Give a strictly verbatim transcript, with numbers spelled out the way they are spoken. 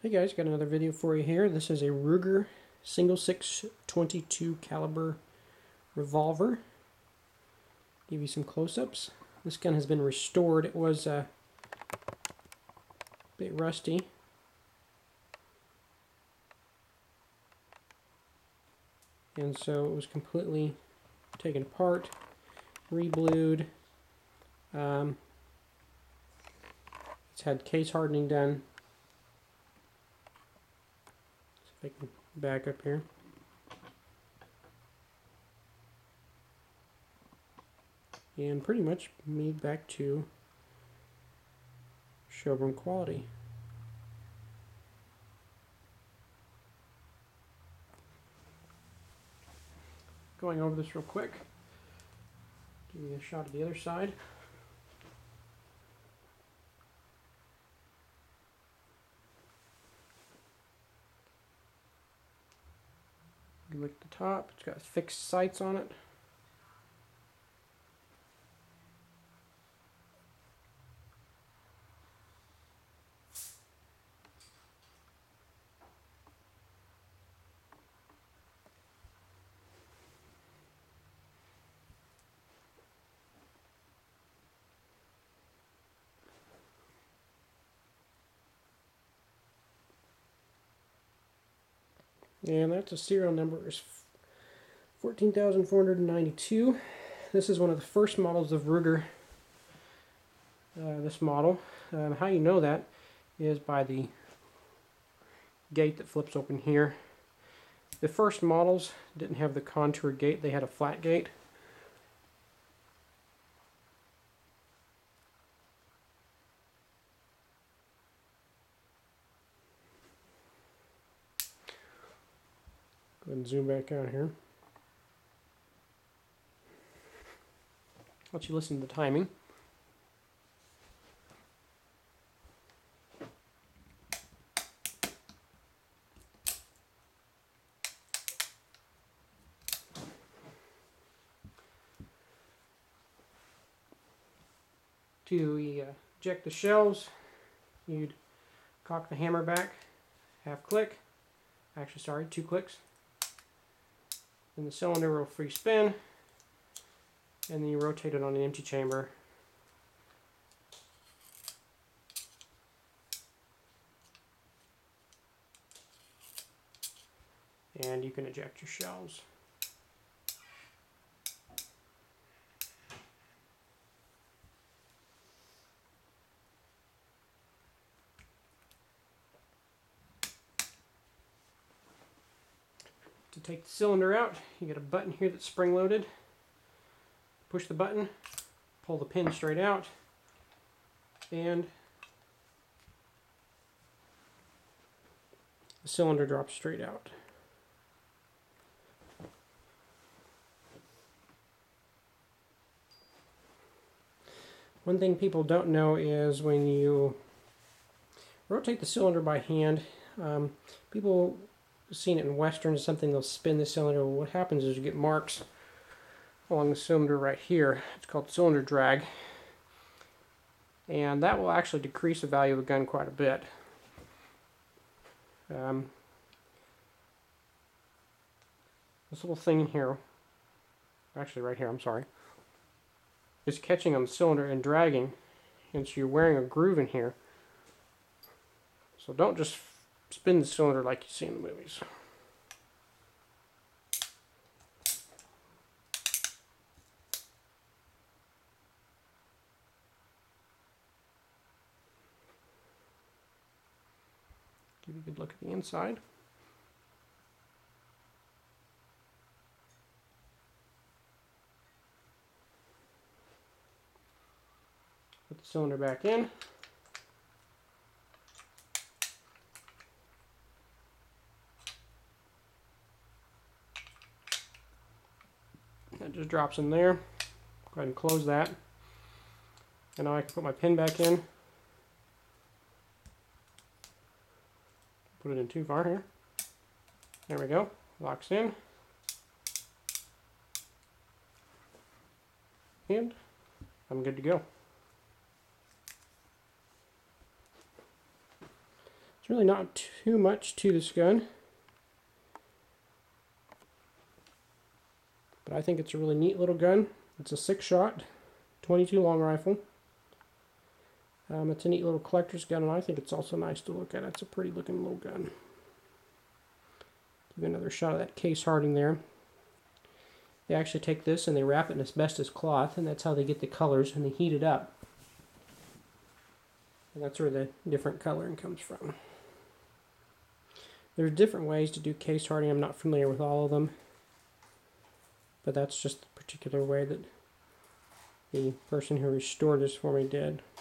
Hey guys, got another video for you here. This is a Ruger single six twenty-two caliber revolver. Give you some close-ups. This gun has been restored. It was uh, a bit rusty. And so it was completely taken apart, re-blued. Um, it's had case hardening done. If I can back up here. And pretty much made back to showroom quality. Going over this real quick. Give you a shot of the other side. You look at the top, it's got fixed sights on it. And that's a serial number is fourteen thousand four hundred ninety-two. This is one of the first models of Ruger, uh, this model. Um, how you know that is by the gate that flips open here. The first models didn't have the contour gate, they had a flat gate. Go ahead and zoom back out here. Let you listen to the timing. To uh, eject the shells, you'd cock the hammer back, half click, actually sorry, two clicks. Then the cylinder will free spin, and then you rotate it on an empty chamber. And you can eject your shells. To take the cylinder out, you get a button here that's spring-loaded. Push the button, pull the pin straight out, and the cylinder drops straight out. One thing people don't know is when you rotate the cylinder by hand, um, people have seen it in westerns, something they'll spin the cylinder. What happens is you get marks along the cylinder right here. It's called cylinder drag, and that will actually decrease the value of the gun quite a bit. Um, this little thing in here, actually right here, I'm sorry, is catching on the cylinder and dragging, and so you're wearing a groove in here. So don't just spin the cylinder like you see in the movies. Give you a good look at the inside. Put the cylinder back in. That just drops in there. Go ahead and close that. And now I can put my pin back in. Put it in too far here. There we go. Locks in. And I'm good to go. There's really not too much to this gun, but I think it's a really neat little gun. It's a six-shot, twenty-two long rifle. Um, it's a neat little collector's gun, and I think it's also nice to look at. It's a pretty looking little gun. Give you another shot of that case harding there. They actually take this and they wrap it in asbestos cloth, and that's how they get the colors, and they heat it up. And that's where the different coloring comes from. There's different ways to do case harding. I'm not familiar with all of them, but that's just the particular way that the person who restored this for me did.